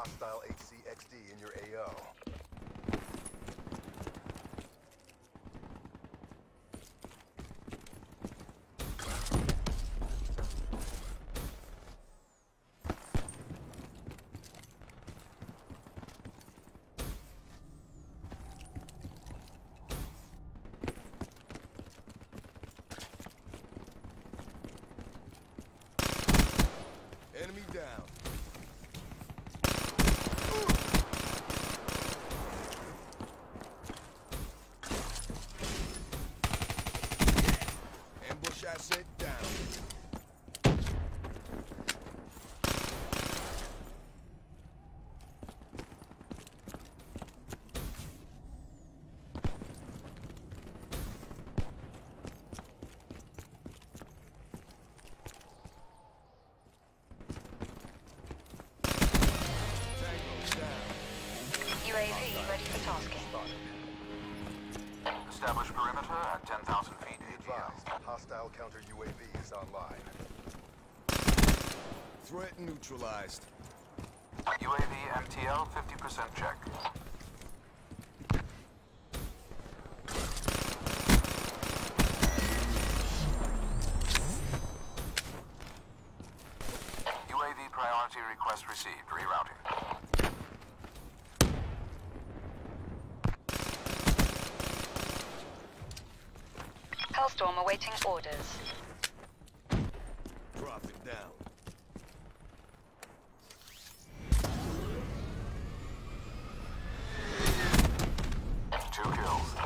Hostile HCXD in your AO. Enemy down. Ambush asset down. UAV ready for tasking. Establish perimeter at 10,000 feet. Be advised, hostile counter UAV is online. Threat neutralized. UAV MTL 50% check. UAV priority request received. Rerouting. Hellstorm awaiting orders. Drop it down. Two kills.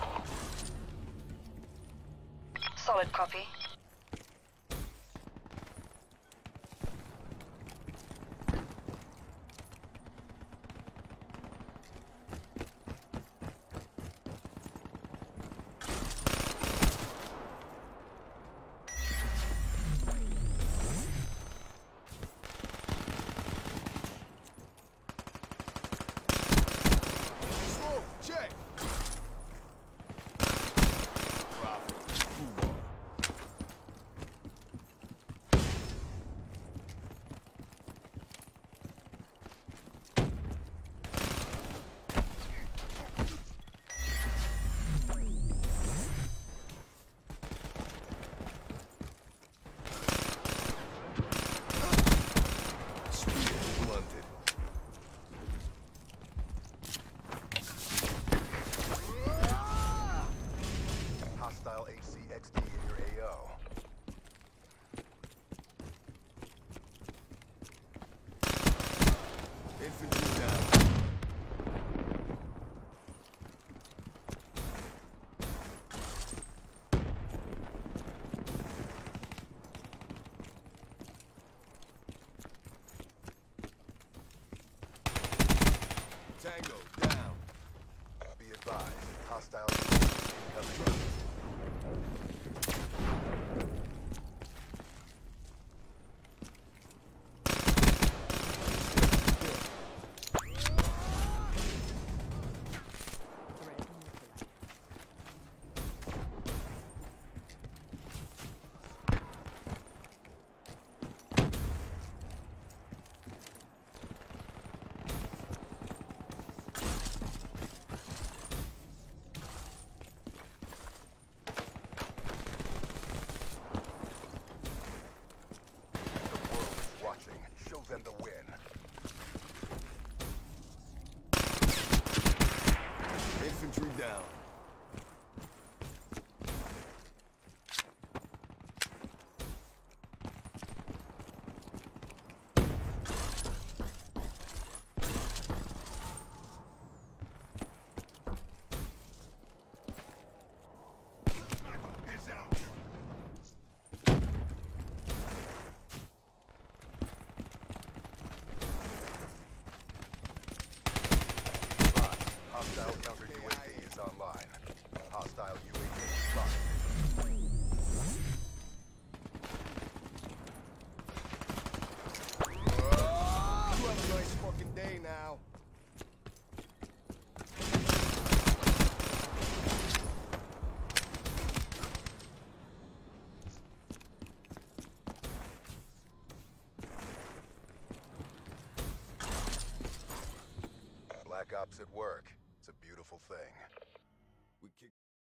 Solid copy. Check. Drop it. Move on. Spear blunted. Hostile HCXD in your AO. Infantry down. Tango down. Be advised, hostile incoming. Show them the win. Infantry down. Hostile counter UAV is online. Hostile UAV spotted. You have a nice fucking day now. Ops at work. It's a beautiful thing.